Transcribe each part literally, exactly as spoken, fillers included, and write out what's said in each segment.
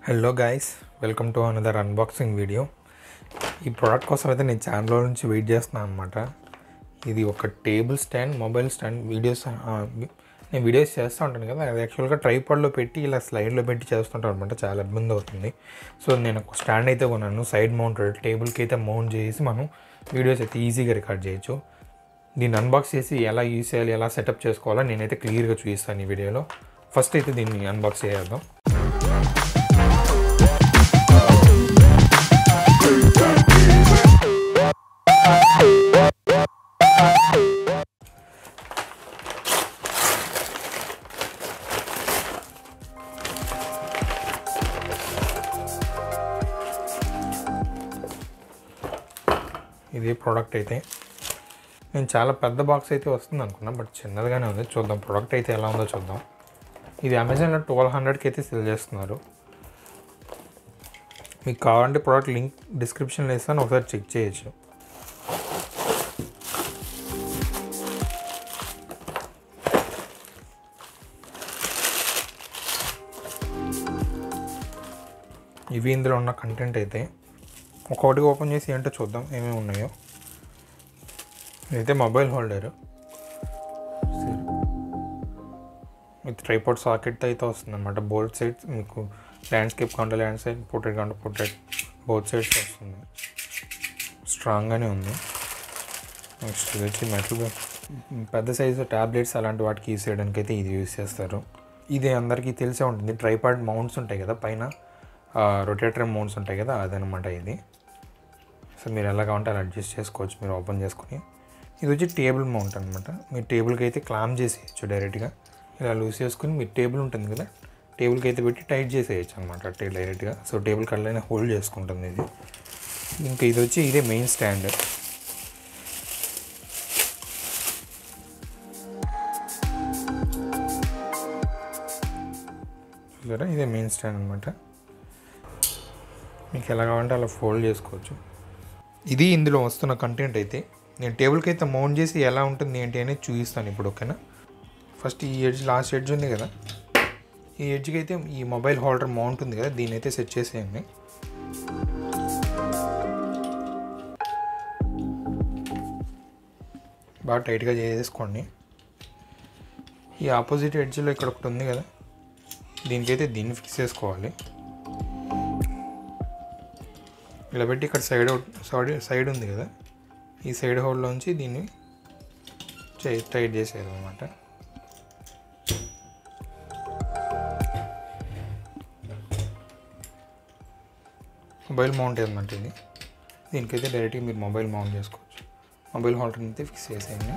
Hello guys, welcome to another unboxing video. ఈ product కోసం అయితే నేను ఛానల్లో నుంచి వెయిట్ చేస్తున్నాను అనమాట. ఇది ఒక table stand, mobile stand. Videos నేను వీడియోస్ చేస్తూ ఉంటాను కదా, అది యాక్చువల్గా ట్రైపాడ్లో పెట్టి ఇలా స్లైడ్లో పెట్టి చేస్తుంటాను అనమాట. చాలా ఇబ్బంది అవుతుంది. సో నేను ఒక స్టాండ్ అయితే కొన్నాను, సైడ్ మౌంటెడ్. టేబుల్కి అయితే మౌంట్ చేసి మనం వీడియోస్ అయితే ఈజీగా రికార్డ్ చేయొచ్చు. దీన్ని అన్బాక్స్ చేసి ఎలా యూజ్ చేయాలి, ఎలా సెటప్ చేసుకోవాలో నేనైతే క్లియర్గా చూపిస్తాను ఈ వీడియోలో. ఫస్ట్ అయితే దీన్ని అన్బాక్స్ చేద్దాం. ఇది ప్రోడక్ట్ అయితే నేను చాలా పెద్ద బాక్స్ అయితే వస్తుంది అనుకున్నా, బట్ చిన్నదిగానే ఉంది. చూద్దాం ప్రోడక్ట్ అయితే ఎలా ఉందో చూద్దాం. ఇది అమెజాన్లో ట్వెల్వ్ హండ్రెడ్కి అయితే సెల్ చేస్తున్నారు. మీకు కావాలంటే ప్రోడక్ట్ లింక్ డిస్క్రిప్షన్లో ఇస్తాను, ఒకసారి చెక్ చేయొచ్చు. ఇవి ఇందులో ఉన్న కంటెంట్ అయితే ఒక్కొక్కటి ఓపెన్ చేసి ఏంటో చూద్దాం ఏమేమి ఉన్నాయో. ఇదైతే mobile holder with tripod socket అయితే వస్తుంది అనమాట. బోత్ సైడ్స్ మీకు ల్యాండ్స్కేప్ కాంటే ల్యాండ్ సైడ్, పోర్ట్రేట్ కాంటే పోర్ట్రేట్, బోత్ సైడ్స్ వస్తుంది. స్ట్రాంగ్గానే ఉంది. నెక్స్ట్ ఇది వచ్చి మెటల్, పెద్ద సైజు ట్యాబ్లెట్స్ అలాంటి వాటికి యూస్ చేయడానికి అయితే ఇది యూస్ చేస్తారు. ఇది అందరికీ తెలిసే ఉంటుంది. ట్రైపాడ్ మౌంట్స్ ఉంటాయి కదా, పైన రొటేటర్ మౌంట్స్ ఉంటాయి కదా, అదనమాట ఇది. సో మీరు ఎలా కావాలంటే అలా అడ్జస్ట్ చేసుకోవచ్చు మీరు ఓపెన్ చేసుకుని. ఇది వచ్చి టేబుల్ మౌంట్ అనమాట. మీరు టేబుల్కి అయితే క్లామ్ చేసేయచ్చు డైరెక్ట్గా. ఇలా లూజ్ చేసుకుని మీ టేబుల్ ఉంటుంది కదా, టేబుల్కి అయితే పెట్టి టైట్ చేసేయచ్చు అనమాట డైరెక్ట్గా. సో టేబుల్ కళ్ళైనా హోల్డ్ చేసుకుంటుంది ఇది. ఇంకా ఇది వచ్చి ఇదే మెయిన్ స్టాండ్. చూసారా, ఇదే మెయిన్ స్టాండ్ అనమాట. మీకు ఎలా కావాలంటే అలా ఫోల్డ్ చేసుకోవచ్చు. ఇది ఇందులో వస్తున్న కంటెంట్ అయితే నేను టేబుల్కి అయితే మౌంట్ చేసి ఎలా ఉంటుంది ఏంటి అనేది చూపిస్తాను ఇప్పుడు, ఓకేనా. ఫస్ట్ ఈ ఎడ్జ్, లాస్ట్ ఎడ్జ్ ఉంది కదా, ఈ ఎడ్జ్కి అయితే ఈ మొబైల్ హోల్డర్ మౌంట్ ఉంది కదా, దీని అయితే సెట్ చేసేయండి. బాగా టైట్గా చేసేసుకోండి. ఈ ఆపోజిట్ ఎడ్జ్లో ఇక్కడ ఒకటి ఉంది కదా, దీనికైతే దీన్ని ఫిక్స్ చేసుకోవాలి. ఇలా పెట్టి ఇక్కడ సైడ్ సైడ్ సైడ్ ఉంది కదా, ఈ సైడ్ హోల్లోంచి దీన్ని టైట్ చేసేది అనమాట. మొబైల్ మౌంట్ అనమాట ఇది. దీనికైతే డైరెక్ట్గా మీరు మొబైల్ మౌంట్ చేసుకోవచ్చు. మొబైల్ హోల్డర్ని అయితే ఫిక్స్ చేసేయండి.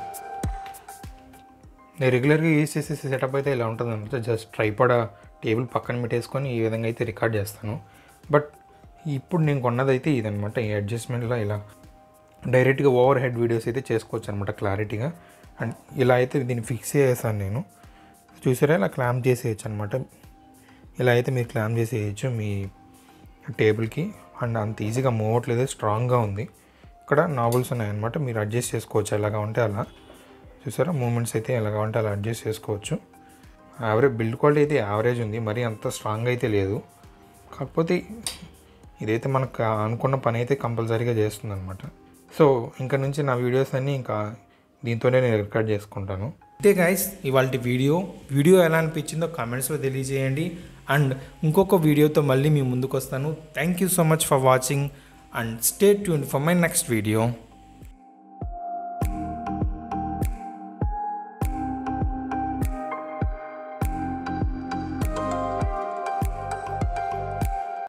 నేను రెగ్యులర్గా యూజ్ చేసే సెటప్ అయితే ఇలా ఉంటుంది అనమాట. జస్ట్ ట్రైపాడ్ టేబుల్ పక్కన పెట్టేసుకొని ఈ విధంగా అయితే రికార్డ్ చేస్తాను. బట్ ఇప్పుడు నేను కొన్నదైతే ఇదనమాట. ఈ అడ్జస్ట్మెంట్లో ఇలా డైరెక్ట్గా ఓవర్ హెడ్ వీడియోస్ అయితే చేసుకోవచ్చు అనమాట క్లారిటీగా. అండ్ ఇలా అయితే దీన్ని ఫిక్స్ చేసాను నేను. చూసారా, ఇలా క్లాంప్ చేసేయచ్చు అనమాట. ఇలా అయితే మీరు క్లాంప్ చేసేయచ్చు మీ టేబుల్కి. అండ్ అంత ఈజీగా మూవ్ అవ్వట్లేదు, స్ట్రాంగ్గా ఉంది. ఇక్కడ నాబుల్స్ ఉన్నాయన్నమాట, మీరు అడ్జస్ట్ చేసుకోవచ్చు ఎలా కావాలంటే అలా. చూసారా, మూమెంట్స్ అయితే ఎలా కావాలంటే అలా అడ్జస్ట్ చేసుకోవచ్చు. యావరేజ్ బిల్డ్ క్వాలిటీ అయితే యావరేజ్ ఉంది, మరీ అంత స్ట్రాంగ్ అయితే లేదు. కాకపోతే ఇదైతే మనకు అనుకున్న పని అయితే కంపల్సరీగా చేస్తుంది అనమాట. సో ఇంకా నుంచి నా వీడియోస్ అన్నీ ఇంకా దీంతోనే నేను రికార్డ్ చేసుకుంటాను. అంతే గైస్, ఇవాళ వీడియో వీడియో ఎలా అనిపించిందో కామెంట్స్లో తెలియజేయండి. అండ్ ఇంకొక వీడియోతో మళ్ళీ మీ ముందుకు వస్తాను. Thank you so much for watching and stay tuned for my next video.